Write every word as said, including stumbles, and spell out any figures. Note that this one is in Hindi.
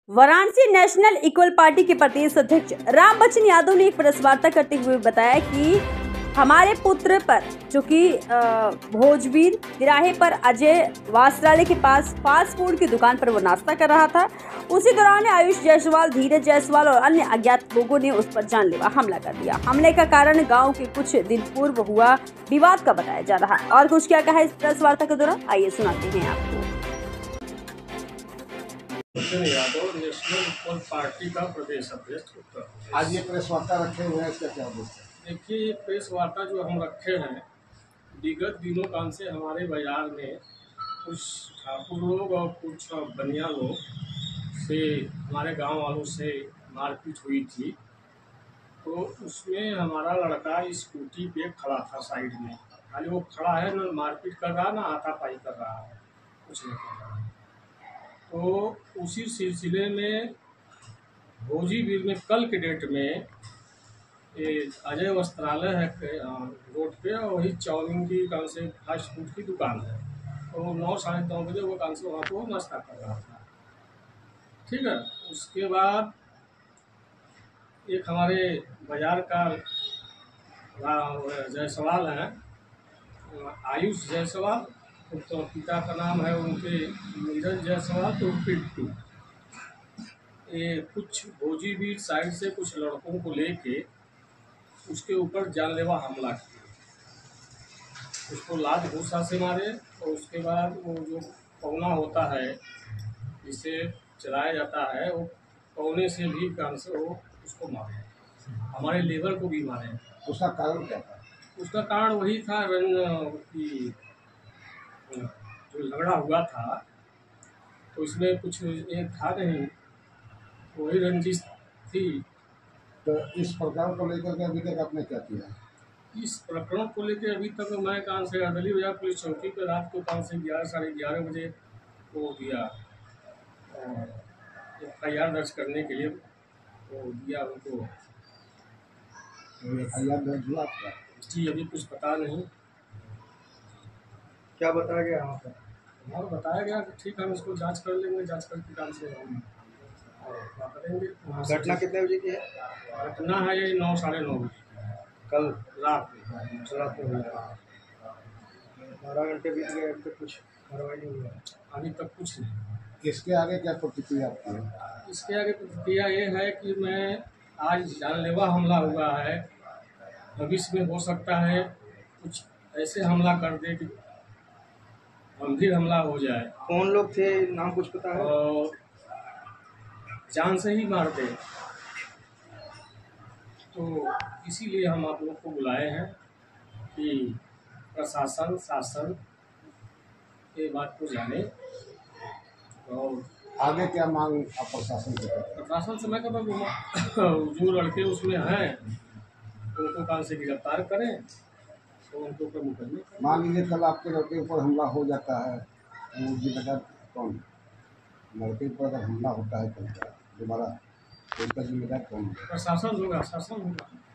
वाराणसी नेशनल इक्वल पार्टी के प्रदेश अध्यक्ष राम बच्चन यादव ने एक प्रेस वार्ता करते हुए बताया कि हमारे पुत्र पर जो कि भोजवीर तिराहे पर अजय वास्त्रालय के पास फास्ट फूड की दुकान पर वो नाश्ता कर रहा था। उसी दौरान आयुष जायसवाल, धीरज जायसवाल और अन्य अज्ञात लोगों ने उस पर जानलेवा हमला कर दिया। हमले का कारण गांव के कुछ दिन पूर्व हुआ विवाद का बताया जा रहा है। और कुछ क्या कहा इस प्रेस वार्ता के दौरान, आइए सुनाते हैं आपको। यादव नेशनल इक्वल पार्टी का प्रदेश अध्यक्ष। आज ये प्रेस वार्ता रखे हुए हैं, इसका क्या उद्देश्य है? देखिए, ये प्रेस वार्ता जो हम रखे हैं, विगत दिनों काल से हमारे बाजार में कुछ ठाकुर लोग और कुछ बनिया लोग से हमारे गांव वालों से मारपीट हुई थी। तो उसमें हमारा लड़का स्कूटी पे खड़ा था साइड में, खाली वो खड़ा है, ना मारपीट कर रहा ना हाथापाई कर रहा है, कुछ नहीं कर रहा है। तो उसी सिलसिले में भोजीवीर में कल के डेट में अजय वस्त्रालय है रोड पे, और वही चाउमीन की दुकान से फास्ट फूड की दुकान है। तो नौ साढ़े नौ बजे वो दुकान से वहाँ पर वो नाश्ता कर रहा था। ठीक है, उसके बाद एक हमारे बाजार का जायसवाल है, आयुष जायसवाल, तो पिता का नाम है उनके धीरज जायसवाल, तो पिट्टू। ये कुछ भोजीवीर साइड से कुछ लड़कों को लेके उसके ऊपर जानलेवा हमला किया। उसको लात घूसा से मारे, और उसके बाद वो जो पौना होता है जिसे चलाया जाता है, वो पौने से भी काम से वो उसको मारे, हमारे लेबर को भी मारे। उसका कारण क्या था? उसका कारण वही था कि जो झगड़ा हुआ था, तो इसमें कुछ एक था नहीं, वही रंजिश थी। तो इस प्रकरण को लेकर के अभी तक आपने क्या किया? इस प्रकरण को लेकर अभी तक मैं कान से अर्दली बाजार पुलिस चौकी पर रात को कान से ग्यारह साढ़े ग्यारह बजे वो दिया एफ आई आर दर्ज करने के लिए वो दिया उनको। एफ आई आर दर्ज हुआ आपका? जी, अभी कुछ पता नहीं क्या बताया गया वहाँ पर? और बताया गया कि ठीक है, हम इसको जांच कर लेंगे, जांच करके काम से हम करेंगे। घटना कितने बजे की है? घटना है ये नौ साढ़े नौ बजे कल रात रात में हुआ। बारह घंटे बीत गए, अभी तक कुछ कार्रवाई नहीं हुआ। अभी तक कुछ नहीं। इसके आगे क्या प्रतिक्रिया आपकी है? इसके आगे प्रतिक्रिया ये है कि मैं आज जानलेवा हमला हुआ है, भविष्य में हो सकता है कुछ ऐसे हमला कर दे कि गंभीर हमला हो जाए। कौन लोग थे, नाम कुछ पता है? और जान से ही मार दे। तो इसीलिए हम आप लोग को बुलाए हैं कि प्रशासन शासन ये बात को जाने। और आगे क्या मांग आप प्रशासन से करते हैं? प्रशासन से मैं कहता हूँ जो लड़के उसमें हैं उनको कान से गिरफ्तार करें, तो उनके ऊपर मुकदमे करें। मान लीजिए कल आपके लड़के ऊपर हमला हो जाता है, तो जिम्मेदार कौन? लड़के ऊपर अगर हमला होता है कल दोबारा, तो उसका जिम्मेदार कौन है? प्रशासन होगा, शासन होगा।